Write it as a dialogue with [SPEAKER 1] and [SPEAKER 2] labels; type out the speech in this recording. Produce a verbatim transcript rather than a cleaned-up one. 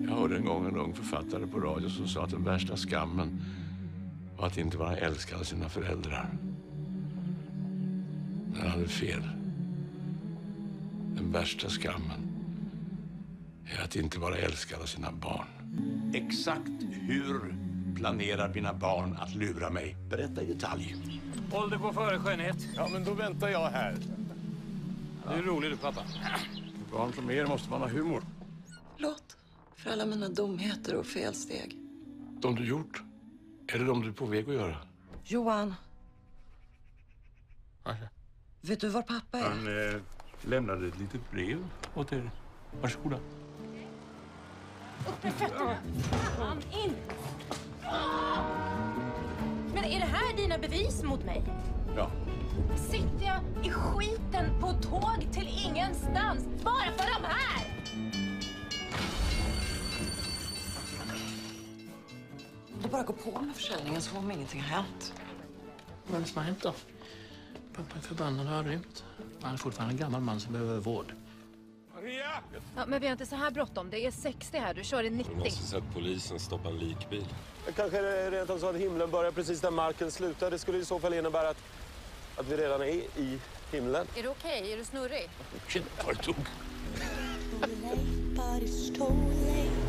[SPEAKER 1] Jag hörde en gång en ung författare på radio som sa att den värsta skammen var att inte vara älskad av sina föräldrar. Men han hade fel. Den värsta skammen är att inte vara älskad av sina barn. Exakt hur planerar mina barn att lura mig? Berätta i detalj.
[SPEAKER 2] Håll dig på före skönhet.
[SPEAKER 1] Ja, men då väntar jag här.
[SPEAKER 2] Du är rolig du, pappa.
[SPEAKER 1] Barn som er måste man ha humor.
[SPEAKER 3] Förlåt för alla mina dumheter och felsteg.
[SPEAKER 1] De du gjort? Eller de du är på väg att göra?
[SPEAKER 3] Johan,
[SPEAKER 1] Alltså.
[SPEAKER 3] vet du var pappa är?
[SPEAKER 1] Han eh, lämnade ett litet brev åt er. Varsågoda.
[SPEAKER 4] Upp med fötterna! Fan, in! Men är det här dina bevis mot mig?
[SPEAKER 1] Ja.
[SPEAKER 4] Sitter jag i skiten på tåg till ingenstans bara för de här?
[SPEAKER 3] Du bara går på med försäljningen som om ingenting har hänt.
[SPEAKER 2] Vad är det som har hänt då? Pappa är förbannad och har rymt. Han är fortfarande en gammal man som behöver vård.
[SPEAKER 1] Maria!
[SPEAKER 4] Ja, men vi har inte så här bråttom. Det är sextio här, du kör i nittio.
[SPEAKER 5] Du måste se att polisen stoppar en likbil.
[SPEAKER 6] Kanske är det rent av så att himlen börjar precis där marken slutar. Det skulle i så fall innebära att, att vi redan är i himlen.
[SPEAKER 4] Är du okej? Okay? Är du snurrig?
[SPEAKER 1] Shit, vad det tog.
[SPEAKER 7] Too late, but it's too late.